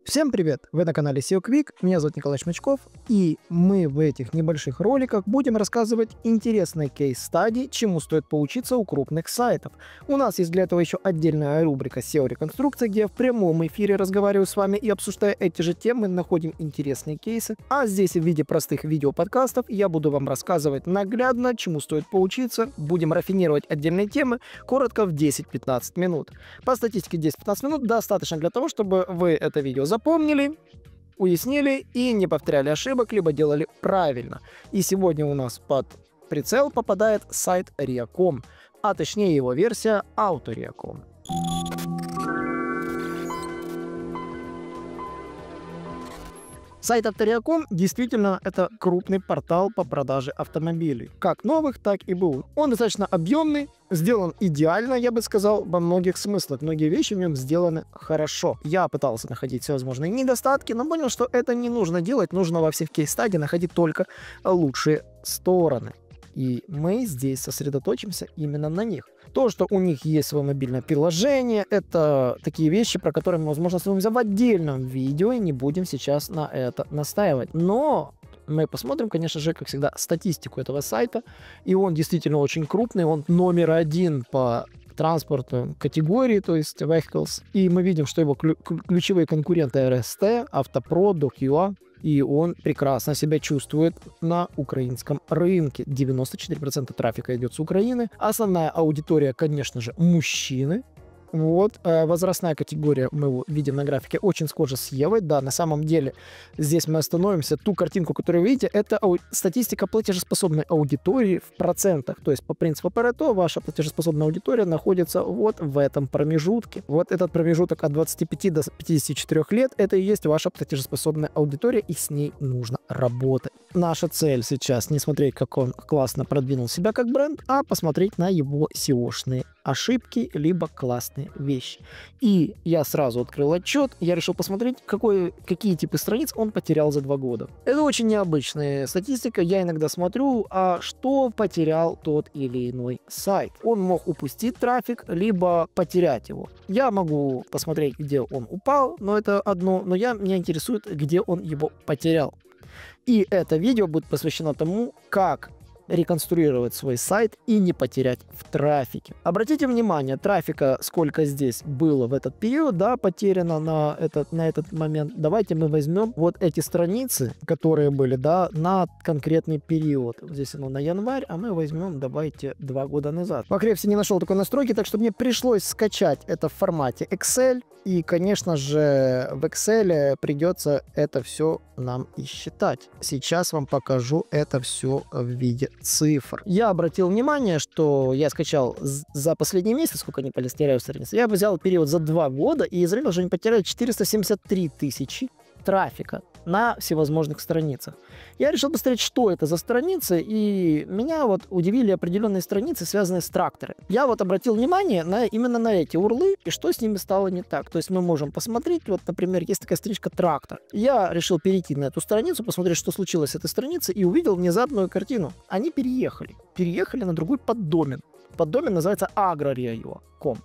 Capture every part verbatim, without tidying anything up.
Всем привет! Вы на канале сео Quick, меня зовут Николай Шмычков, и мы в этих небольших роликах будем рассказывать интересные кейс-стадии, чему стоит поучиться у крупных сайтов. У нас есть для этого еще отдельная рубрика сео Реконструкция, где я в прямом эфире разговариваю с вами и, обсуждая эти же темы, находим интересные кейсы. А здесь в виде простых видеоподкастов я буду вам рассказывать наглядно, чему стоит поучиться, будем рафинировать отдельные темы, коротко в десять-пятнадцать минут. По статистике десять-пятнадцать минут достаточно для того, чтобы вы это видео запомнили, Запомнили, уяснили и не повторяли ошибок, либо делали правильно. И сегодня у нас под прицел попадает сайт риа точка ком, а точнее его версия Auto точка риа точка ком. Сайт Auto точка риа точка ком действительно это крупный портал по продаже автомобилей, как новых, так и бэушных. Он достаточно объемный, сделан идеально, я бы сказал, во многих смыслах. Многие вещи в нем сделаны хорошо. Я пытался находить всевозможные недостатки, но понял, что это не нужно делать. Нужно во всех кейс-стадиях находить только лучшие стороны. И мы здесь сосредоточимся именно на них. То, что у них есть свое мобильное приложение, это такие вещи, про которые мы, возможно, остановимся в отдельном видео, и не будем сейчас на это настаивать. Но мы посмотрим, конечно же, как всегда, статистику этого сайта. И он действительно очень крупный, он номер один по транспорту категории, то есть vehicles. И мы видим, что его ключ ключевые конкуренты эр эс тэ, Автопро, Док.ua. И он прекрасно себя чувствует на украинском рынке. девяносто четыре процента трафика идет с Украины. Основная аудитория, конечно же, мужчины. Вот, возрастная категория, мы его видим на графике, очень схожа с Евой. Да, на самом деле, здесь мы остановимся. Ту картинку, которую вы видите, это статистика платежеспособной аудитории в процентах. То есть, по принципу Парето, ваша платежеспособная аудитория находится вот в этом промежутке. Вот этот промежуток от двадцати пяти до пятидесяти четырёх лет, это и есть ваша платежеспособная аудитория, и с ней нужно работать. Наша цель сейчас не смотреть, как он классно продвинул себя как бренд, а посмотреть на его сеошные ошибки, либо классные вещи. И я сразу открыл отчет, я решил посмотреть, какой, какие типы страниц он потерял за два года. Это очень необычная статистика, я иногда смотрю, а что потерял тот или иной сайт. Он мог упустить трафик, либо потерять его. Я могу посмотреть, где он упал, но это одно, но я, меня интересует, где он его потерял. И это видео будет посвящено тому, как реконструировать свой сайт и не потерять в трафике. Обратите внимание, трафика сколько здесь было в этот период, да, потеряно на этот, на этот момент. Давайте мы возьмем вот эти страницы, которые были, да, на конкретный период. Здесь оно на январь, а мы возьмем, давайте, два года назад. В Ahrefs не нашел такой настройки, так что мне пришлось скачать это в формате Excel. И, конечно же, в Excel придется это все нам и считать. Сейчас вам покажу это все в виде цифр. Я обратил внимание, что я скачал за последний месяц, сколько они потеряли страниц. Я взял период за два года и измерил, что они потеряли четыреста семьдесят три тысячи трафика на всевозможных страницах. Я решил посмотреть, что это за страницы, и меня вот удивили определенные страницы, связанные с тракторами. Я вот обратил внимание на, именно на эти урлы, и что с ними стало не так. То есть мы можем посмотреть, вот, например, есть такая страничка «Трактор». Я решил перейти на эту страницу, посмотреть, что случилось с этой страницей, и увидел внезапную картину. Они переехали. Переехали на другой поддомен. Поддомен называется агро точка риа точка ком.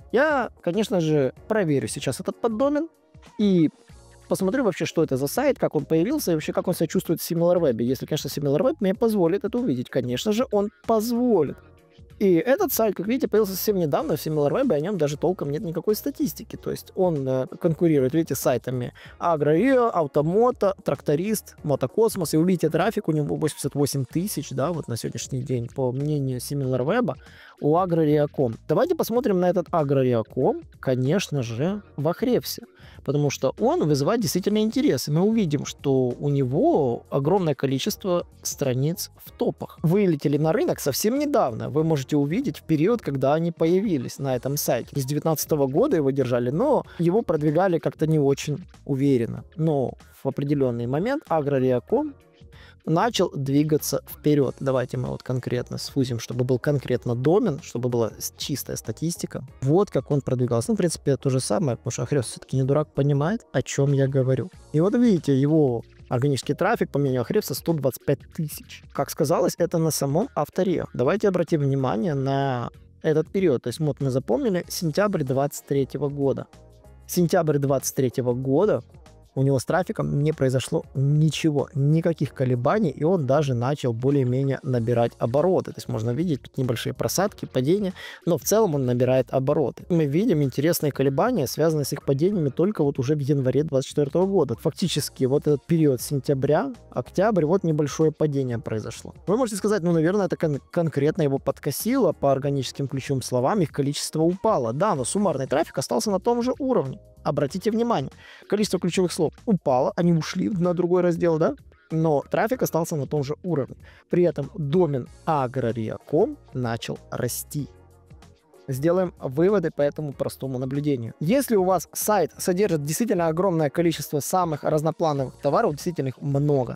Я, конечно же, проверю сейчас этот поддомен, и посмотрю вообще, что это за сайт, как он появился и вообще, как он себя чувствует в SimilarWeb. Если, конечно, SimilarWeb мне позволит это увидеть. Конечно же, он позволит. И этот сайт, как видите, появился совсем недавно в SimilarWeb, и о нем даже толком нет никакой статистики. То есть он э, конкурирует, видите, с сайтами агро точка риа, Автомото, Тракторист, Мотокосмос. И вы видите, трафик у него восемьдесят восемь тысяч, да, вот на сегодняшний день, по мнению SimilarWeb, у агро точка риа точка ком. Давайте посмотрим на этот агро точка риа точка ком, конечно же, в Ahrefs. Потому что он вызывает действительно интерес. И мы увидим, что у него огромное количество страниц в топах. Вылетели на рынок совсем недавно. Вы можете увидеть в период, когда они появились на этом сайте. С две тысячи девятнадцатого года его держали, но его продвигали как-то не очень уверенно. Но в определенный момент агро точка риа точка ком начал двигаться вперед. Давайте мы вот конкретно сфузим, чтобы был конкретно домен, чтобы была чистая статистика. Вот как он продвигался. Ну, в принципе, то же самое, потому что Ahrefs все-таки не дурак, понимает, о чем я говорю. И вот видите, его органический трафик, по мнению Ahrefs, сто двадцать пять тысяч. Как сказалось, это на самом Auto точка риа. Давайте обратим внимание на этот период. То есть вот мы запомнили сентябрь двадцать третьего года. Сентябрь двадцать третьего года у него с трафиком не произошло ничего, никаких колебаний, и он даже начал более-менее набирать обороты. То есть можно видеть тут небольшие просадки, падения, но в целом он набирает обороты. Мы видим интересные колебания, связанные с их падениями только вот уже в январе двадцать четвёртого года. Фактически вот этот период сентября, октябрь, вот небольшое падение произошло. Вы можете сказать, ну, наверное, это кон- конкретно его подкосило по органическим ключевым словам, их количество упало. Да, но суммарный трафик остался на том же уровне. Обратите внимание, количество ключевых слов упало, они ушли на другой раздел, да? Но трафик остался на том же уровне. При этом домен agraria точка com начал расти. Сделаем выводы по этому простому наблюдению. Если у вас сайт содержит действительно огромное количество самых разноплановых товаров, действительно их много,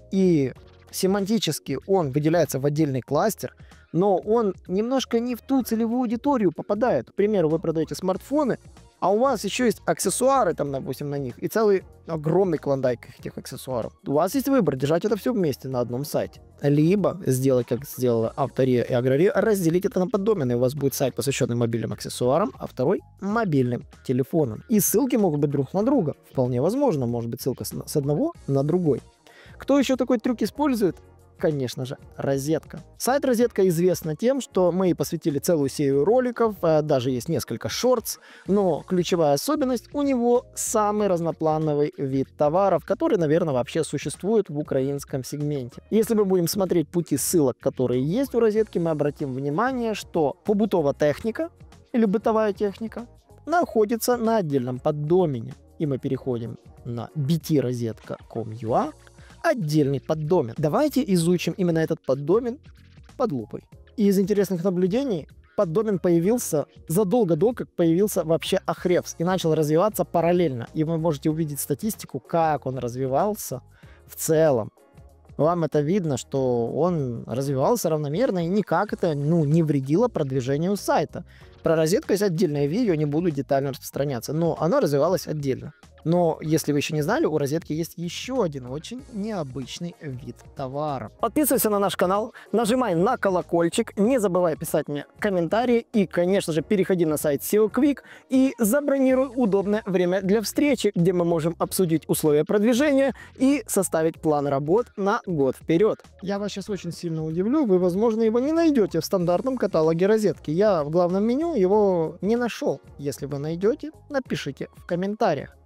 и семантически он выделяется в отдельный кластер, но он немножко не в ту целевую аудиторию попадает. К примеру, вы продаете смартфоны, а у вас еще есть аксессуары, там, допустим, на них, и целый огромный клондайк этих аксессуаров. У вас есть выбор, держать это все вместе на одном сайте. Либо сделать, как сделала Автория и Агрария, разделить это на поддомены. У вас будет сайт, посвященный мобильным аксессуарам, а второй — мобильным телефонам. И ссылки могут быть друг на друга. Вполне возможно, может быть ссылка с одного на другой. Кто еще такой трюк использует? Конечно же, розетка. Сайт розетка известна тем, что мы посвятили целую серию роликов, даже есть несколько шортс, но ключевая особенность — у него самый разноплановый вид товаров, который, наверное, вообще существует в украинском сегменте. Если мы будем смотреть пути ссылок, которые есть у розетки, мы обратим внимание, что побутовая техника или бытовая техника находится на отдельном поддомене. И мы переходим на би ти розетка точка ком точка ю а, отдельный поддомен. Давайте изучим именно этот поддомен под лупой. И из интересных наблюдений поддомен появился задолго до, как появился вообще Ahrefs, и начал развиваться параллельно. И вы можете увидеть статистику, как он развивался в целом. Вам это видно, что он развивался равномерно, и никак это, ну, не вредило продвижению сайта. Про розетку есть отдельное видео, не буду детально распространяться, но оно развивалось отдельно. Но, если вы еще не знали, у розетки есть еще один очень необычный вид товара. Подписывайся на наш канал, нажимай на колокольчик, не забывай писать мне комментарии и, конечно же, переходи на сайт сео Quick и забронируй удобное время для встречи, где мы можем обсудить условия продвижения и составить план работ на год вперед. Я вас сейчас очень сильно удивлю, вы, возможно, его не найдете в стандартном каталоге розетки. Я в главном меню его не нашел. Если вы найдете, напишите в комментариях.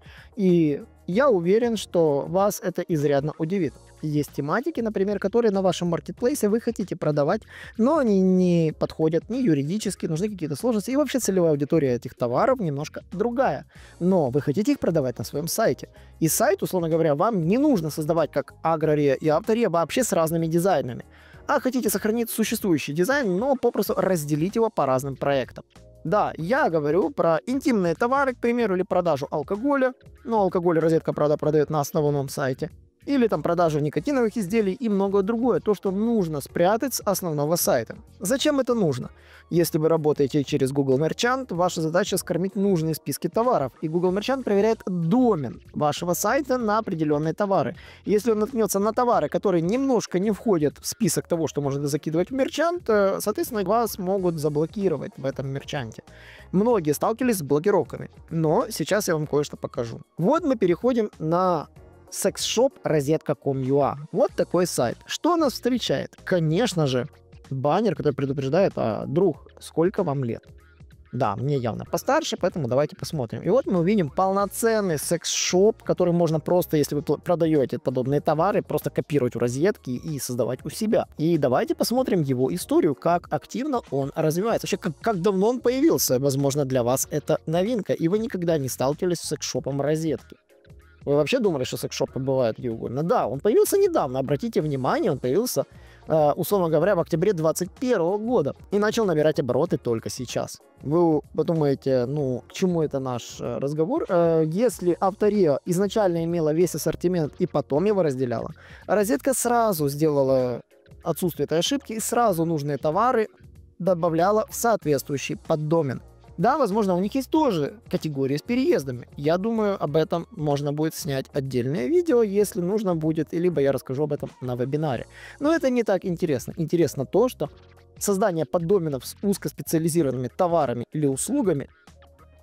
И я уверен, что вас это изрядно удивит. Есть тематики, например, которые на вашем маркетплейсе вы хотите продавать, но они не подходят ни юридически, нужны какие-то сложности. И вообще целевая аудитория этих товаров немножко другая. Но вы хотите их продавать на своем сайте. И сайт, условно говоря, вам не нужно создавать как Агрария и Автория вообще с разными дизайнами. А хотите сохранить существующий дизайн, но попросту разделить его по разным проектам. Да, я говорю про интимные товары, к примеру, или продажу алкоголя. Но алкоголь розетка, правда, продает на основном сайте. Или там продажу никотиновых изделий и многое другое. То, что нужно спрятать с основного сайта. Зачем это нужно? Если вы работаете через Google Merchant, ваша задача скормить нужные списки товаров. И Google Merchant проверяет домен вашего сайта на определенные товары. Если он наткнется на товары, которые немножко не входят в список того, что можно закидывать в Merchant, соответственно, вас могут заблокировать в этом мерчанте. Многие сталкивались с блокировками. Но сейчас я вам кое-что покажу. Вот мы переходим на секс-шоп розетка точка ком точка ю а. Вот такой сайт. Что нас встречает? Конечно же, баннер, который предупреждает: а, друг, сколько вам лет? Да, мне явно постарше, поэтому давайте посмотрим. И вот мы увидим полноценный секс-шоп, который можно просто, если вы продаете подобные товары, просто копировать у розетки и создавать у себя. И давайте посмотрим его историю, как активно он развивается. Вообще, как, как давно он появился. Возможно, для вас это новинка, и вы никогда не сталкивались с секс-шопом розетки. Вы вообще думали, что секс-шопы бывают где угодно? Да, он появился недавно, обратите внимание, он появился, э, условно говоря, в октябре двадцать первого года и начал набирать обороты только сейчас. Вы подумаете, ну, к чему это наш э, разговор? Э, если Автория изначально имела весь ассортимент и потом его разделяла, розетка сразу сделала отсутствие этой ошибки и сразу нужные товары добавляла в соответствующий поддомен. Да, возможно, у них есть тоже категории с переездами. Я думаю, об этом можно будет снять отдельное видео, если нужно будет, либо я расскажу об этом на вебинаре. Но это не так интересно. Интересно то, что создание поддоменов с узкоспециализированными товарами или услугами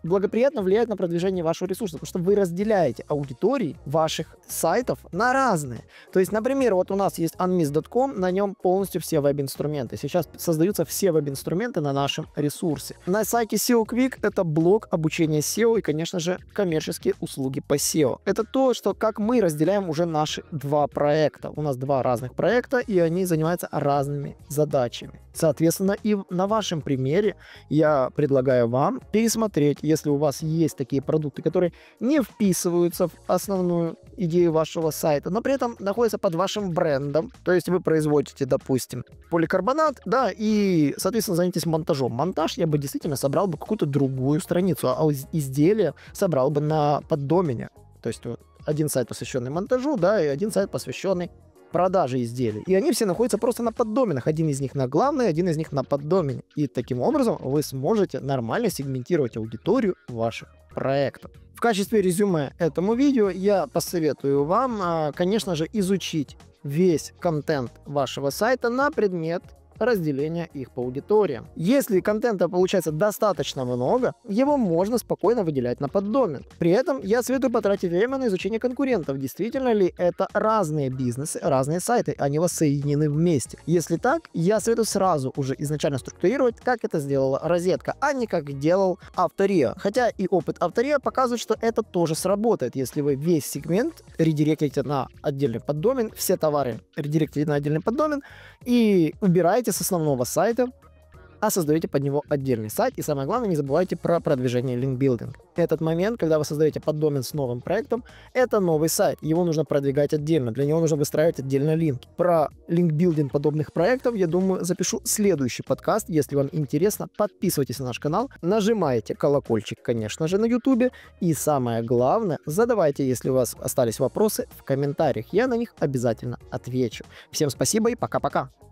благоприятно влияют на продвижение вашего ресурса, потому что вы разделяете аудитории ваших сайтов на разные. То есть, например, вот у нас есть unmiss точка ком, на нем полностью все веб-инструменты. Сейчас создаются все веб-инструменты на нашем ресурсе. На сайте сео Quick это блог обучения сео и, конечно же, коммерческие услуги по сео. Это то, что как мы разделяем уже наши два проекта. У нас два разных проекта, и они занимаются разными задачами. Соответственно, и на вашем примере я предлагаю вам пересмотреть, если у вас есть такие продукты, которые не вписываются в основную идею вашего сайта, но при этом находятся под вашим брендом. То есть вы производите, допустим, поликарбонат, да, и, соответственно, займитесь монтажом. Монтаж я бы действительно собрал бы какую-то другую страницу, а изделие собрал бы на поддомене. То есть вот, один сайт, посвященный монтажу, да, и один сайт, посвященный продажи изделий. И они все находятся просто на поддоменах. Один из них на главной, один из них на поддомене. И таким образом вы сможете нормально сегментировать аудиторию ваших проектов. В качестве резюме этому видео я посоветую вам, конечно же, изучить весь контент вашего сайта на предмет разделения их по аудиториям. Если контента получается достаточно много, его можно спокойно выделять на поддомен. При этом я советую потратить время на изучение конкурентов. Действительно ли это разные бизнесы, разные сайты, они у вас соединены вместе. Если так, я советую сразу уже изначально структурировать, как это сделала Розетка, а не как делал Авторио. Хотя и опыт Авторио показывает, что это тоже сработает, если вы весь сегмент редиректите на отдельный поддомен, все товары редиректите на отдельный поддомен и убираете с основного сайта, а создаете под него отдельный сайт. И самое главное, не забывайте про продвижение линкбилдинг. Этот момент, когда вы создаете поддомен с новым проектом, это новый сайт. Его нужно продвигать отдельно. Для него нужно выстраивать отдельно линки. Про линкбилдинг подобных проектов, я думаю, запишу следующий подкаст. Если вам интересно, подписывайтесь на наш канал, нажимайте колокольчик, конечно же, на YouTube. И самое главное, задавайте, если у вас остались вопросы, в комментариях. Я на них обязательно отвечу. Всем спасибо и пока-пока.